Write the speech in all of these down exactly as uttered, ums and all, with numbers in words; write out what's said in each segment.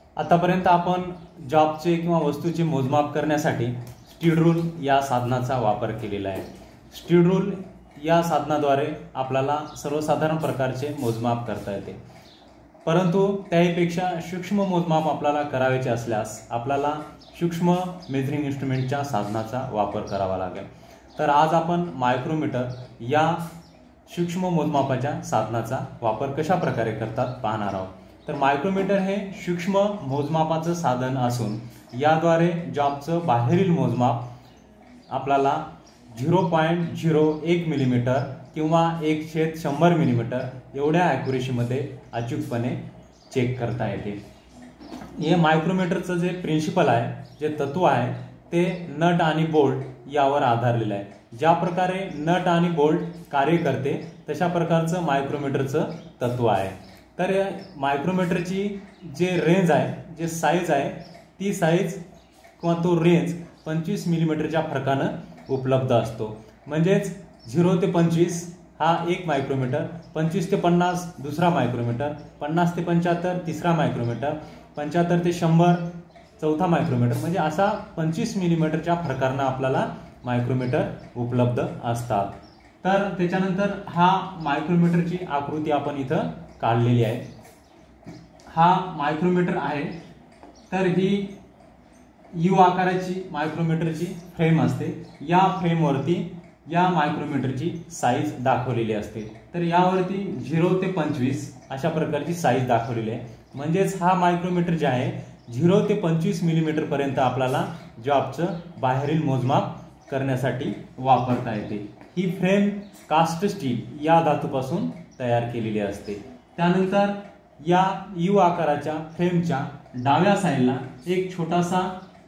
आतापर्यंत आपण जॉबचे किंवा वस्तूचे मोजमाप करण्यासाठी स्टील रूल या साधनाचा वापर केलेला आहे। स्टील रूल या साधनाद्वारे आपल्याला सर्वसाधारण प्रकारचे मोजमाप करता येते, परंतु त्याहीपेक्षा सूक्ष्म मोजमाप आपल्याला करायचे असल्यास आपल्याला सूक्ष्म मेजरिंग इन्स्ट्रुमेंटच्या साधनाचा वापर करावा लागेल। तर आज आपण मायक्रोमीटर या सूक्ष्म मोजमापाच्या साधनाचा वापर कशा प्रकारे करतात पाहणार आहोत। तर मायक्रोमीटर हे सूक्ष्म मोजमापाचं साधन असून याद्वारे जॉबचं बाहेरील मोजमाप आपल्याला झिरो पॉईंट झिरो एक मिलीमीटर किंवा एक छेद शंभर मिलीमीटर एवढ्या ॲक्युरेसीमध्ये अचूकपणे चेक करता येते। हे मायक्रोमीटरचं जे प्रिन्सिपल आहे, जे तत्व आहे ते नट आणि बोल्ट यावर आधारलेलं आहे। ज्या प्रकारे नट आणि बोल्ट कार्य करते तशा प्रकारचं मायक्रोमीटरचं तत्व आहे। तर मायक्रोमीटरची जे रेंज आहे, जे साईज आहे, ती साईज किंवा तो रेंज पंचवीस मिलीमीटरच्या फरकानं उपलब्ध असतो। म्हणजेच झिरो ते पंचवीस हा एक मायक्रोमीटर, पंचवीस ते पन्नास दुसरा मायक्रोमीटर, पन्नास ते पंच्याहत्तर तिसरा मायक्रोमीटर, पंच्याहत्तर ते शंभर चौथा मायक्रोमीटर, म्हणजे असा पंचवीस मिलीमीटरच्या फरकानं आपल्याला मायक्रोमीटर उपलब्ध असतात। तर त्याच्यानंतर हा मायक्रोमीटरची आकृती आपण इथं काढलेली आहे। हा मायक्रोमीटर आहे। तर ही यू आकाराची मायक्रोमीटरची फ्रेम असते। या फ्रेमवरती या मायक्रोमीटरची साईज दाखवलेली असते। तर यावरती झिरो ते पंचवीस अशा प्रकारची साईज दाखवलेली आहे। म्हणजेच हा मायक्रोमीटर जे आहे झिरो ते पंचवीस मिलीमीटर पर्यंत आपल्याला जॉबचं बाहेरील मोजमाप करण्यासाठी वापरता येते। ही फ्रेम कास्ट स्टील या धातूपासून तयार केलेली असते। त्यानंतर या यू आकाराच्या फ्रेमच्या डाव्या साईडला एक छोटासा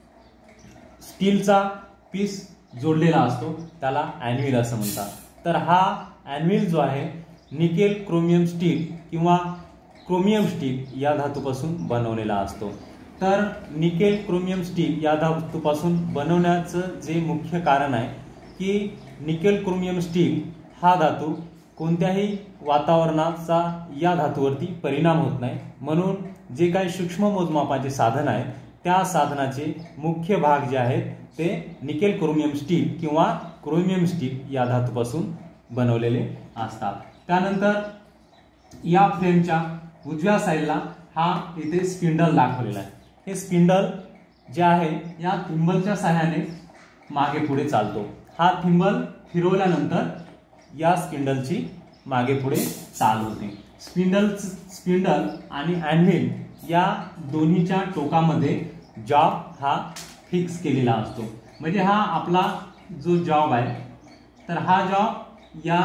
स्टीलचा पीस जोडलेला असतो, त्याला ॲन्व्हिल असं म्हणतात। तर हा ॲन्व्हिल जो आहे निकेल क्रोमियम स्टील किंवा क्रोमियम स्टील या धातूपासून बनवलेला असतो। तर निकेल क्रोमियम स्टील या धातूपासून बनवण्याचं जे मुख्य कारण आहे की निकेल क्रोमियम स्टील हा धातू कोणत्याही वातावरणाचा या धातूवरती परिणाम होत नाही, म्हणून जे काही सूक्ष्म मोजमापाचे साधन आहे त्या साधनाचे मुख्य भाग जे आहेत ते निकेल क्रोमियम स्टील किंवा क्रोमियम स्टील या धातूपासून बनवलेले असतात। त्यानंतर या फ्रेमच्या उजव्या साईडला हा इथे स्पिंडल दाखवलेला आहे। हे स्पिंडल जे आहे या थिंबलच्या सहाय्याने मागे पुढे चालतो। हा थिंबल फिरवल्यानंतर या स्पिंडलची मागे पुढे चाल होते। स्पिंडल स्पिंडल आणि ॲन्व्हिल या दोन्हीच्या टोकामध्ये जॉब हा फिक्स केलेला असतो। म्हणजे हा आपला जो जॉब आहे तर हा जॉब या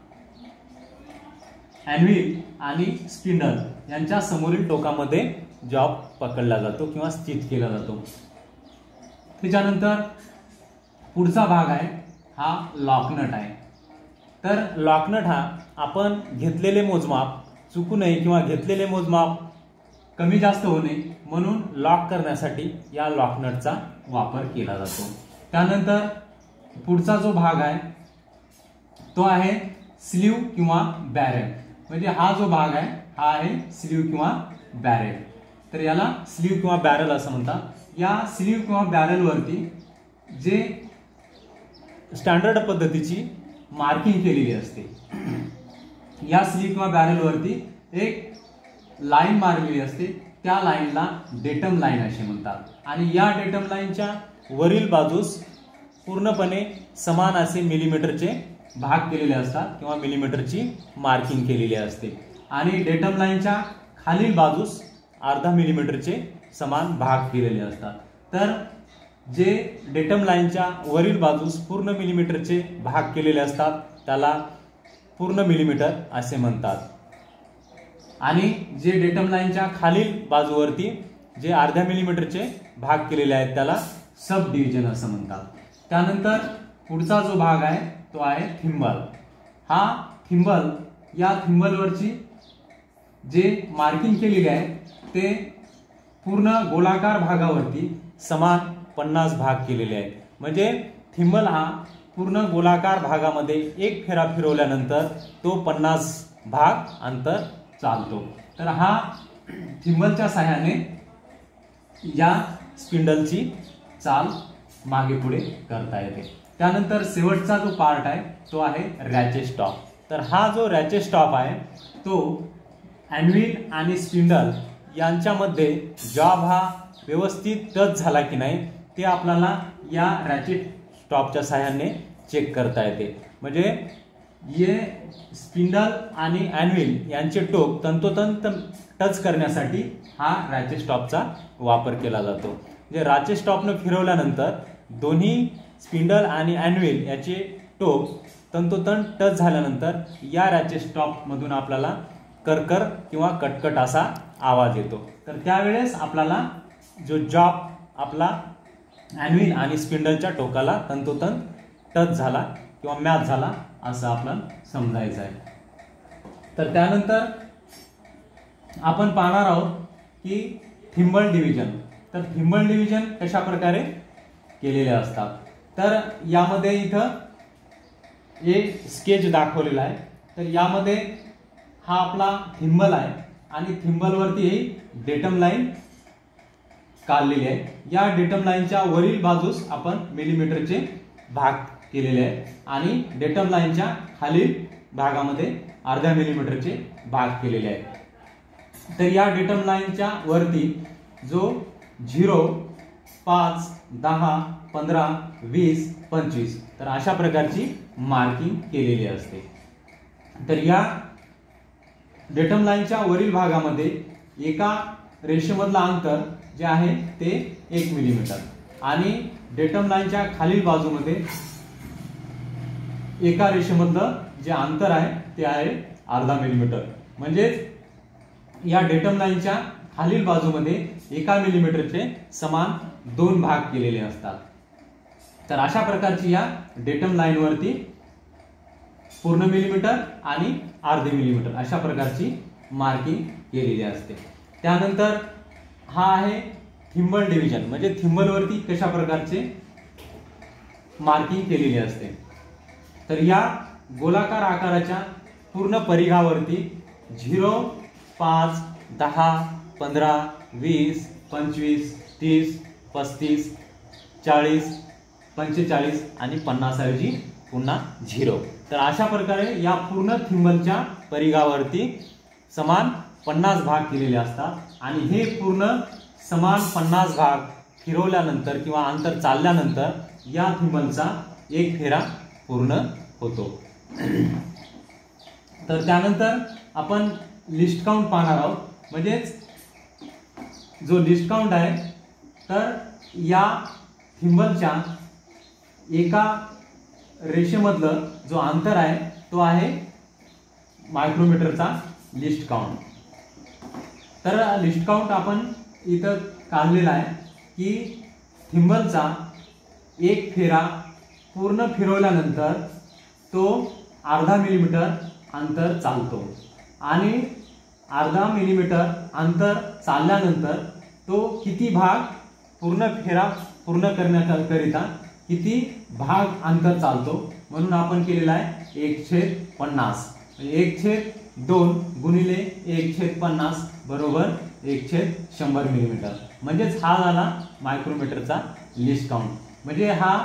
ॲन्व्हिल आणि स्पिंडल यांच्या समोरील टोकामध्ये जॉब पकडला जातो किंवा स्थित केला जातो। त्याच्यानंतर पुढचा भाग आहे हा लॉकनट आहे। तर लॉकनट हा आपण घेतलेले मोजमाप चुकू नये किंवा घेतलेले मोजमाप कमी जास्त होऊ नये म्हणून लॉक करण्यासाठी या लॉकनटचा वापर केला जातो। त्यानंतर पुढचा जो भाग आहे तो आहे स्लीव किंवा बॅरेल। म्हणजे हा जो भाग आहे हा आहे स्लीव किंवा बॅरेल। तर याला स्लीव किंवा बॅरेल असं म्हणतात। या स्लीव किंवा बॅरेलवरती जे स्टँडर्ड पद्धतीची मार्किंग केलेली असते, या स्लीव किंवा बॅरेलवरती एक लाईन मारलेली असते, त्या लाईनला डेटम लाईन असे म्हणतात। आणि या डेटम लाईनच्या वरील बाजूस पूर्णपणे समान असे मिलीमीटरचे भाग केलेले असतात किंवा मिलीमीटरची मार्किंग केलेली असते। आणि डेटम लाईनच्या खालील बाजूस अर्धा मिलीमीटरचे समान भाग केलेले असतात। तर जे डेटम लाईनच्या वरील बाजूस पूर्ण मिलीमीटरचे भाग केलेले असतात त्याला पूर्ण मिलीमीटर असे म्हणतात। आणि जे डेटम लाईनच्या खालील बाजूवरती जे अर्ध्या मिलीमीटरचे भाग केलेले आहेत त्याला सब डिव्हिजन असं म्हणतात। त्यानंतर पुढचा जो भाग आहे तो आहे थिंबल। हा थिंबल या थिंबलवरची जे मार्किंग केलेली आहे ते पूर्ण गोलाकार भागावरती समान पन्नास भाग केलेले आहेत। म्हणजे थिंबल हा पूर्ण गोलाकार भागामध्ये एक फेरा फिरवल्यानंतर तो पन्नास भाग अंतर चालतो। तर हा थिंबलच्या सहाय्याने या स्पिंडलची चाल मागे पुढे करता येते. त्यानंतर शेवटचा जो पार्ट आहे तो आहे रॅचेट स्टॉप. तर हा जो रॅचेट स्टॉप आहे तो ॲन्व्हिल आणि स्पिंडल यांच्यामध्ये जॉब हा व्यवस्थित टच झाला की नाही ते आपल्याला या रॅचेट स्टॉपच्या सहाय्याने चेक करता येते. म्हणजे ये स्पिंडल आणि ॲन्व्हिल यांचे टोक तंतोतंत टच करण्यासाठी हा रॅचेट स्टॉपचा वापर केला जातो. म्हणजे रॅचेट स्टॉपनं फिरवल्यानंतर दोन्ही स्पिंडल आणि ॲन्व्हिल याचे टोक तंतोतंत टच झाल्यानंतर या रॅचेट स्टॉपमधून आपल्याला करकर किंवा कटकट असा आवाज येतो. तर त्यावेळेस आपल्याला जो जॉब आपला ॲन्व्हिल आणि स्पिंडलच्या टोकाला तंतोतंत टच झाला किंवा मॅच झाला असं आपल्याला समजायचं आहे. तर त्यानंतर आपण पाहणार आहोत की थिंबल डिव्हिजन. तर थिंबल डिव्हिजन कशा प्रकारे केलेले असतात. तर यामध्ये इथं एक स्केच दाखवलेला आहे. तर यामध्ये हा आपला थिंबल आहे आणि थिंबलवरती ही डेटम लाईन काढलेली आहे. या डेटम लाईनच्या वरील बाजूस आपण मिलीमीटरचे भाग केलेले आहे आणि डेटम लाईनच्या खालील भागामध्ये अर्ध्या मिलीमीटरचे भाग केलेले आहेत. तर या डेटम लाईनच्या वरती जो झिरो, पाच, दहा, पंधरा, वीस, पंचवीस तर अशा प्रकारची मार्किंग केलेली असते. तर या डेटम लाईनच्या वरील भागामध्ये एका रेषेमधलं अंतर जे आहे ते एक मिलीमीटर आणि डेटम लाईनच्या खालील बाजूमध्ये एका रेषेमधलं जे अंतर आहे ते आहे अर्धा मिलीमीटर. म्हणजे या डेटम लाईनच्या खालील बाजूमध्ये एका मिलीमीटरचे समान दोन भाग केलेले असतात. तर अशा प्रकारची या डेटम लाईनवरती पूर्ण मिलीमीटर आणि अर्धे मिलीमीटर अशा प्रकारची मार्किंग केलेली असते. त्यानंतर हा आहे थिंबल डिव्हिजन. म्हणजे थिंबलवरती कशा प्रकारचे मार्किंग केलेली असते. तर या गोलाकार आकाराच्या पूर्ण परिघावरती झिरो, पाच, दहा, पंधरा, वीस, पंचवीस, तीस, पस्तीस, चाळीस, पंचेचाळीस आणि पन्नास ऐवजी पुन्हा झिरो. तर अशा प्रकारे या पूर्ण थिंबलच्या परिघावरती समान पन्नास भाग केलेले असतात आणि हे पूर्ण समान पन्नास भाग फिरवल्यानंतर किंवा अंतर चालल्यानंतर या थिंबलचा एक फेरा पूर्ण होतो. तर त्यानंतर आपण लिस्ट काउंट पाहणार आहोत. म्हणजेच जो लिस्ट काउंट आहे तर या थिंबलच्या एका रेषेमधलं जो अंतर आहे तो आहे मायक्रोमीटरचा लिस्ट काउंट. तर लिस्ट काउंट आपण इथं काढलेला आहे की थिंबलचा एक फेरा पूर्ण फिरवल्यानंतर तो अर्धा मिलीमीटर अंतर चालतो आणि अर्धा मिलीमीटर अंतर चालल्यानंतर तो किती भाग पूर्ण फेरा पूर्ण करण्याकरिता किती भाग अंतर चालतो म्हणून आपण केलेला आहे एक छेद पन्नास. एक छेद दोन गुणिले एक छेद पन्नास बरोबर एक छेद शंभर मिलीमीटर. म्हणजेच हा झाला मायक्रोमीटरचा लिस्ट काउंट. म्हणजे हा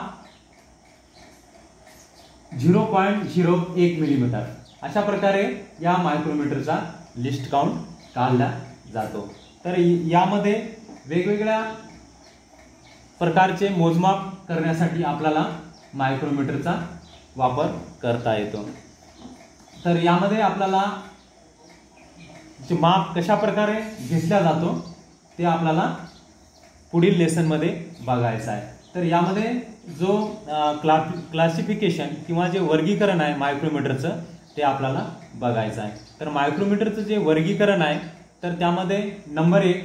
झिरो पॉईंट झिरो एक मिलीमीटर अशा प्रकारे या मायक्रोमीटरचा लिस्ट काउंट काढला जातो. तर यामध्ये वेगवेगळ्या प्रकारचे मोजमाप करण्यासाठी आपल्याला मायक्रोमीटरचा वापर करता येतो. तर यामध्ये आपल्याला जे माप कशा प्रकारे घेतला जातो ते आपल्याला पुढील लेसनमध्ये बघायचं आहे. तर यामध्ये जो क्ला क्लासिफिकेशन किंवा जे वर्गीकरण आहे मायक्रोमीटरचं ते आपल्याला बघायचं आहे. तर मायक्रोमीटरचं जे वर्गीकरण आहे तर त्यामध्ये नंबर एक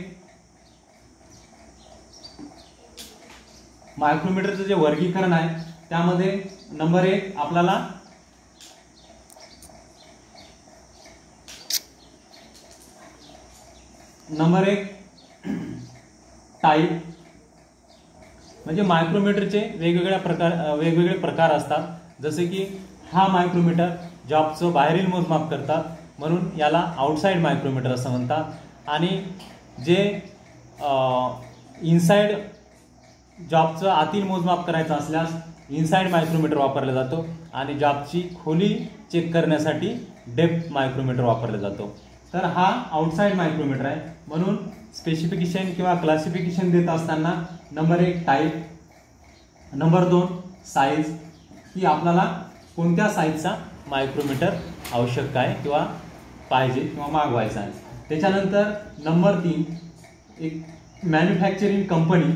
मायक्रोमीटरचं जे वर्गीकरण आहे त्यामध्ये नंबर एक आपल्याला नंबर एक टाईप म्हणजे मायक्रोमीटरचे वेगवेगळ्या प्रकार वेगवेगळे प्रकार असतात. जसे की हा मायक्रोमीटर जॉबचं बाहेरील मोजमाप करतात म्हणून याला आउटसाइड मायक्रोमीटर असं म्हणतात. आणि जे इनसाइड जॉबचं आतील मोजमाप करायचं असल्यास इनसाइड मायक्रोमीटर वापरला जातो आणि जॉबची खोली चेक करण्यासाठी डेप्थ मायक्रोमीटर वापरला जातो। तर हा आउटसाइड मायक्रोमीटर आहे, म्हणून स्पेसिफिकेशन किंवा क्लासिफिकेशन देत असताना नंबर एक टाईप, नंबर दोन साईज, की आपल्याला कोणत्या साईजचा मायक्रोमीटर आवश्यक आहे किंवा पाहिजे किंवा मागवायचा आहे। त्याच्यानंतर नंबर तीन एक मॅन्युफॅक्चरिंग कंपनी,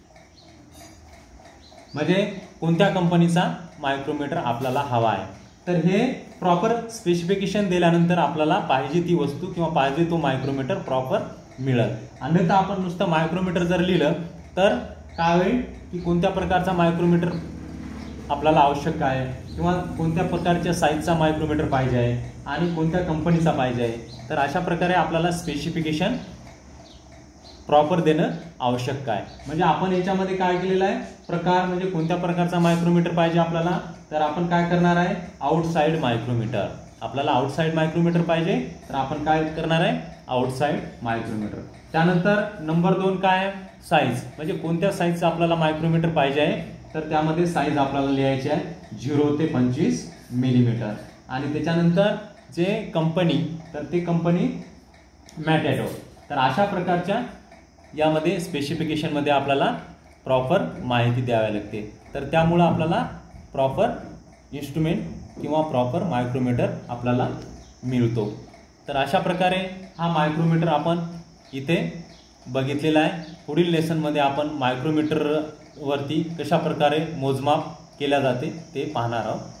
म्हणजे कोणत्या कंपनीचा मायक्रोमीटर आपल्याला हवा आहे। तर हे प्रॉपर स्पेसिफिकेशन दिल्यानंतर आपल्याला पाहिजे ती वस्तू किंवा पाहिजे तो मायक्रोमीटर प्रॉपर मिळेल। अन्यथा आपण नुसतं मायक्रोमीटर जर लिहिलं तर काय होईल की कोणत्या प्रकारचा मायक्रोमीटर आपल्याला आवश्यक आहे किंवा कोणत्या प्रकारच्या साईजचा मायक्रोमीटर पाहिजे आहे आणि कोणत्या कंपनीचा पाहिजे आहे, तर अशा प्रकारे आपल्याला स्पेसिफिकेशन प्रॉपर देणं आवश्यक आहे। म्हणजे आपण याच्यामध्ये काय केलेलं आहे, प्रकार म्हणजे कोणत्या प्रकारचा मायक्रोमीटर पाहिजे आपल्याला, तर आपण काय करणार आहे आउटसाइड मायक्रोमीटर। आपल्याला आउटसाइड मायक्रोमीटर पाहिजे तर आपण काय करणार आहे आउटसाइड मायक्रोमीटर। त्यानंतर नंबर दोन काय आहे साईज, म्हणजे कोणत्या साईजचा आपल्याला मायक्रोमीटर पाहिजे आहे, तर त्यामध्ये साईज आपल्याला लिहायची आहे झिरो ते पंचवीस मिलीमीटर। आणि त्याच्यानंतर जे कंपनी, तर ते कंपनी मॅटॅडो। तर अशा प्रकारच्या यामध्ये स्पेसिफिकेशनमध्ये आपल्याला प्रॉपर माहिती द्यावी लागते, तर त्यामुळे आपल्याला प्रॉपर इन्स्ट्रुमेंट किंवा प्रॉपर मायक्रोमीटर आपल्याला मिळतो। तर अशा प्रकारे हा मायक्रोमीटर आपण इथे बघितलेला आहे। पुढील लेसनमध्ये आपण मायक्रोमीटरवरती कशा प्रकारे मोजमाप केल्या जाते ते पाहणार आहोत।